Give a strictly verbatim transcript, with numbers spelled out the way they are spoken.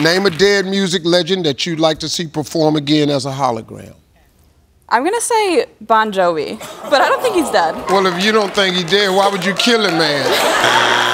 Name a dead music legend that you'd like to see perform again as a hologram. I'm gonna say Bon Jovi, but I don't think he's dead. Well, if you don't think he's dead, why would you kill him, man?